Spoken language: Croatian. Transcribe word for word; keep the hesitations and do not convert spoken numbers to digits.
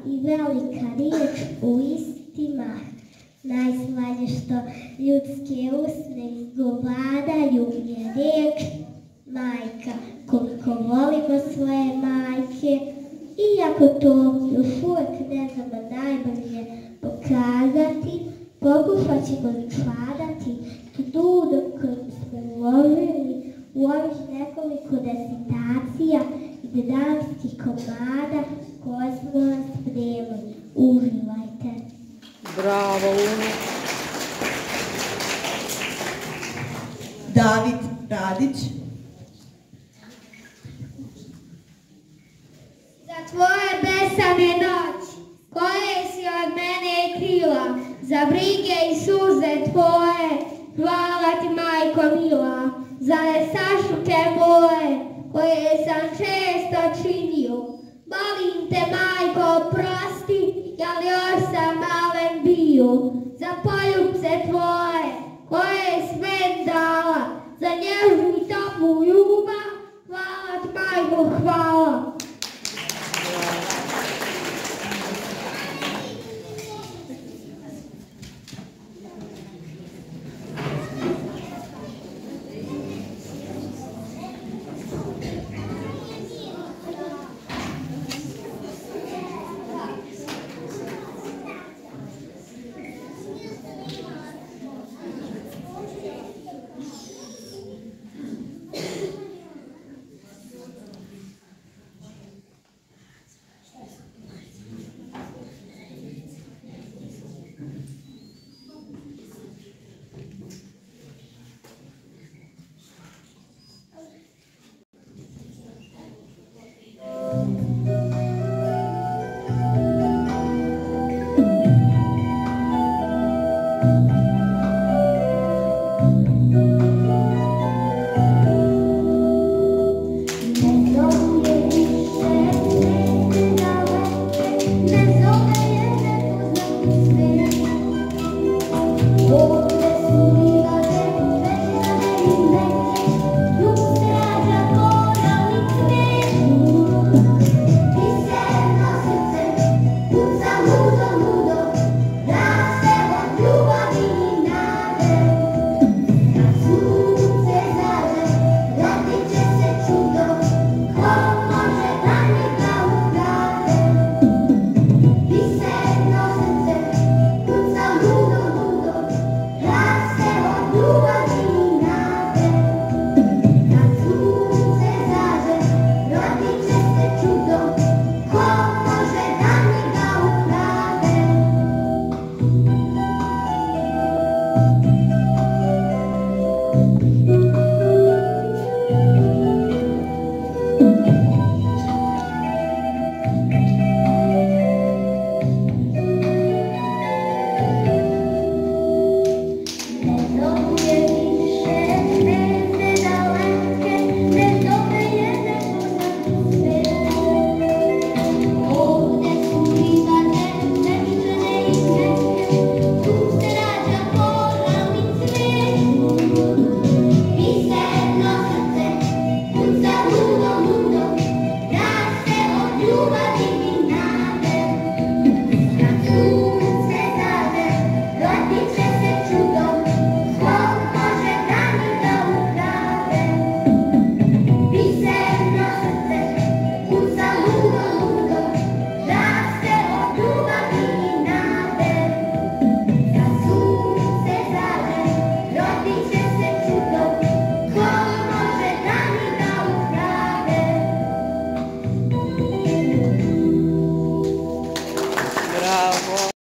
i velika riječ u isti mah. Najslađe što ljudske usne izgovaraju je riječ majka. Koliko volimo svoje majke, iako to još uvijek ne znamo najbolje pokazati, pokušat ćemo čvarati trudu kojim smo uložili u ovih nekoliko recitacija i dramskih komada koje smo vam spremili. Uživajte! Bravo, Uni! David Radić. Za tvoje besane noći, koje si od mene krila, za brige i suze tvoje, hvala ti, majko mila, za nestašuke moje, koje sam često činio. Molim te, majko, oprosti, jel još sam malen bio.